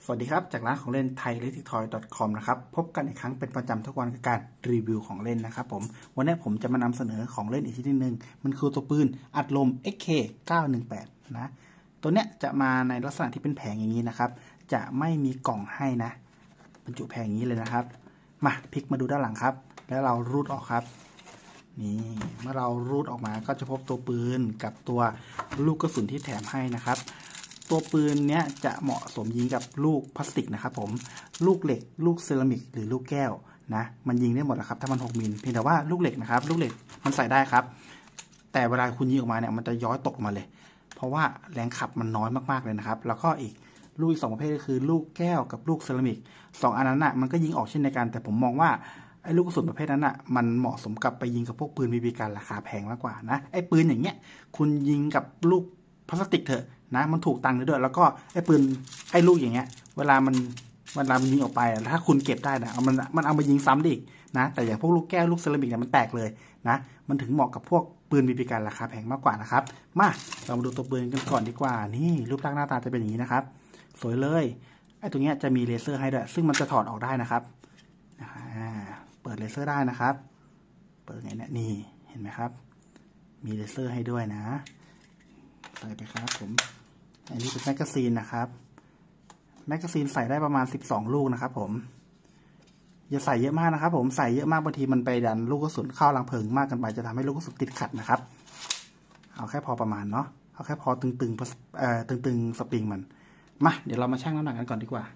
สวัสดีครับจากร้านของเล่น thailetictoy.com นะครับพบกันอีกครั้งเป็นประจำทุกวันกับการรีวิวของเล่นนะครับผมวันนี้ผมจะมานำเสนอของเล่นอีกชนิดหนึ่งมันคือตัวปืนอัดลม XK918 นะตัวเนี้ยจะมาในลักษณะที่เป็นแผงอย่างนี้นะครับจะไม่มีกล่องให้นะบรรจุแผงอย่างนี้เลยนะครับมาพลิกมาดูด้านหลังครับแล้วเรารูดออกครับนี่เมื่อเรารูดออกมาก็จะพบตัวปืนกับตัวลูกกระสุนที่แถมให้นะครับตัวปืนเนี้ยจะเหมาะสมยิงกับลูกพลาสติกนะครับผมลูกเหล็กลูกเซรามิกหรือลูกแก้วนะมันยิงได้หมดนะครับถ้ามัน6มิลเพียงแต่ว่าลูกเหล็กนะครับลูกเหล็กมันใส่ได้ครับแต่เวลาคุณยิงออกมาเนี่ยมันจะย้อยตกมาเลยเพราะว่าแรงขับมันน้อยมากๆเลยนะครับแล้วก็อีกลูกอีก2ประเภทก็คือลูกแก้วกับลูกเซรามิก2อันนั้นน่ะมันก็ยิงออกเช่นเดียวกันแต่ผมมองว่าไอ้ลูกกระสุนประเภทนั้นอ่ะมันเหมาะสมกับไปยิงกับพวกปืนบีบีกันราคาแพงมากกว่านะไอ้ปืนอย่างเงี้ยคุณยิงกับลูกพลาสติกเถอะนะมันถูกตังค์ด้วยแล้วก็ไอ้ปืนไอ้ลูกอย่างเงี้ยเวลามันยิงออกไปถ้าคุณเก็บได้นะมันเอามายิงซ้ำได้อีกนะแต่อย่างพวกลูกแก้วลูกเซรามิกเนี่ยมันแตกเลยนะมันถึงเหมาะกับพวกปืนบีบีกันราคาแพงมากกว่านะครับมาเรามาดูตัวปืนกันก่อนดีกว่านี่รูปร่างหน้าตาจะเป็นอย่างนี้นะครับสวยเลยไอ้ตรงเนี้ยจะมีเลเซอร์ให้ด้วยซึ่งมันจะถอดออกได้นะครับเปิดเลเซอร์ได้นะครับเปิดไงเนี่ยนี่เห็นไหมครับมีเลเซอร์ให้ด้วยนะใส่ไปครับผมอันนี้เป็นแมกกาซีนนะครับแมกกาซีนใส่ได้ประมาณ12ลูกนะครับผมอย่าใส่เยอะมากนะครับผมใส่เยอะมากบางทีมันไปดันลูกกระสุนเข้ารังเพลิงมากเกินไปจะทำให้ลูกกระสุนติดขัดนะครับเอาแค่พอประมาณเนาะเอาแค่พอตึงสปริงมันมาเดี๋ยวเรามาชั่งน้ำหนักกันก่อนดีกว่า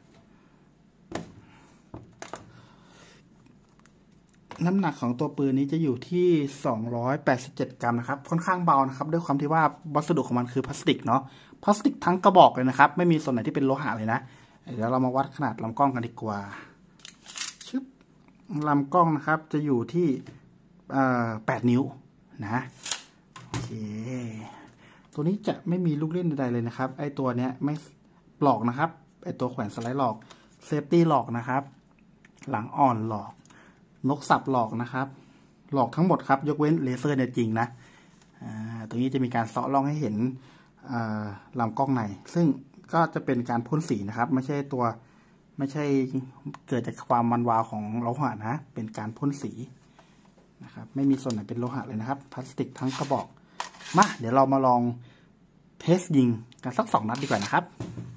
น้ำหนักของตัวปืนนี้จะอยู่ที่287กรัมนะครับค่อนข้างเบานะครับด้วยความที่ว่าวัสดุของมันคือพลาสติกเนาะพลาสติกทั้งกระบอกเลยนะครับไม่มีส่วนไหนที่เป็นโลหะเลยนะเดี๋ยวเรามาวัดขนาดลำกล้องกันดีกว่าชึบลำกล้องนะครับจะอยู่ที่8นิ้วนะโอเคตัวนี้จะไม่มีลูกเล่นใดๆเลยนะครับไอตัวเนี้ยไม่หลอกนะครับไอตัวแขวนสไลด์หลอกเซฟตี้หลอกนะครับหลังอ่อนหลอกนกสับหลอกนะครับหลอกทั้งหมดครับยกเว้นเลเซอร์เนี่ยจริงนะตรงนี้จะมีการเซาะร่องให้เห็นลำกล้องในซึ่งก็จะเป็นการพ่นสีนะครับไม่ใช่เกิดจากความมันวาวของโลหะนะเป็นการพ่นสีนะครับไม่มีส่วนไหนเป็นโลหะเลยนะครับพลาสติกทั้งกระบอกมาเดี๋ยวเรามาลองเทสยิงกันสัก2นัดดีกว่านะครับ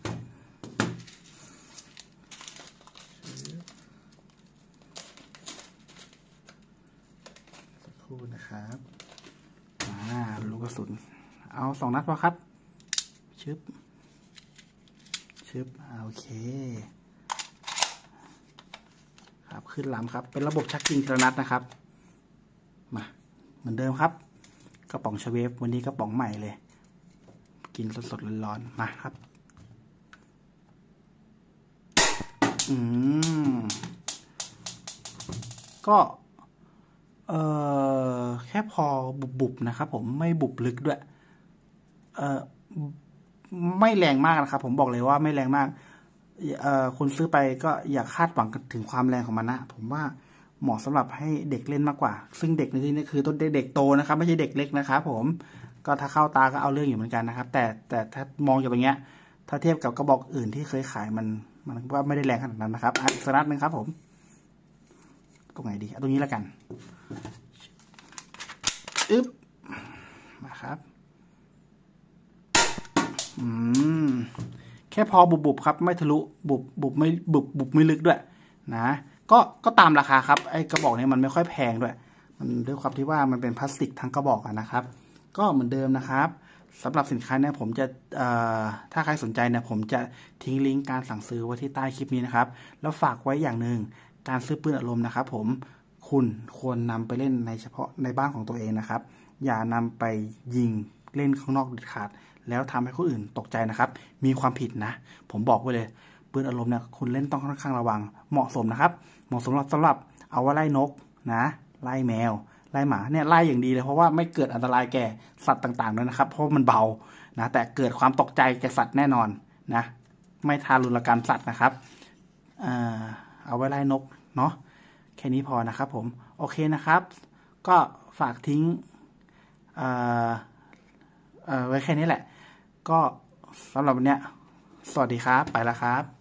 นะครับลูกกระสุนเอา2นัดพอครับชึบโอเคครับขึ้นลำครับเป็นระบบชักยิงทีละนัดนะครับมาเหมือนเดิมครับกระป๋องชเวฟวันนี้กระป๋องใหม่เลยกินสดๆร้อนๆมาครับก็แค่พอบุบๆนะครับผมไม่บุบลึกด้วยไม่แรงมากนะครับผมบอกเลยว่าไม่แรงมากคุณซื้อไปก็อย่าคาดหวังถึงความแรงของมันนะผมว่าเหมาะสำหรับให้เด็กเล่นมากกว่าซึ่งเด็กในที่นี้คือต้นเด็กโตนะครับไม่ใช่เด็กเล็กนะครับผมก็ถ้าเข้าตาก็เอาเรื่องอยู่เหมือนกันนะครับแต่ถ้ามองอย่างเงี้ยถ้าเทียบกับกระบอกอื่นที่เคยขายมันว่าไม่ได้แรงขนาดนั้นนะครับอีกสักนัดนึงครับผมตรงไหนดีตรงนี้แล้วกันมาครับแค่พอบุบๆครับไม่ทะลุบุบไม่ลึกด้วยนะก็ตามราคาครับไอ้กระบอกนี้มันไม่ค่อยแพงด้วยมันด้วยความที่ว่ามันเป็นพลาสติกทั้งกระบอกนะครับก็เหมือนเดิมนะครับสำหรับสินค้าเนี่ยผมจะถ้าใครสนใจเนี่ยผมจะทิ้งลิงก์การสั่งซื้อไว้ที่ใต้คลิปนี้นะครับแล้วฝากไว้อย่างหนึ่งการซื้อปืนอัดลมนะครับผมคุณควรนำไปเล่นในเฉพาะในบ้านของตัวเองนะครับอย่านำไปยิงเล่นข้างนอกเด็ดขาดแล้วทำให้คนอื่นตกใจนะครับมีความผิดนะผมบอกไว้เลยปืนอารมณ์เนี่ยคุณเล่นต้องค่อนข้างระวังเหมาะสมนะครับเหมาะสมสำหรับเอาไว้ไล่นกนะไล่แมวไล่หมาเนี่ยไล่อย่างดีเลยเพราะว่าไม่เกิดอันตรายแก่สัตว์ต่างๆด้วยนะครับเพราะมันเบานะแต่เกิดความตกใจแก่สัตว์แน่นอนนะไม่ทารุณกรรมสัตว์นะครับเอาไว้ไล่นกเนาะแค่นี้พอนะครับผมโอเคนะครับก็ฝากทิ้งไว้แค่นี้แหละก็สำหรับวันนี้สวัสดีครับไปแล้วครับ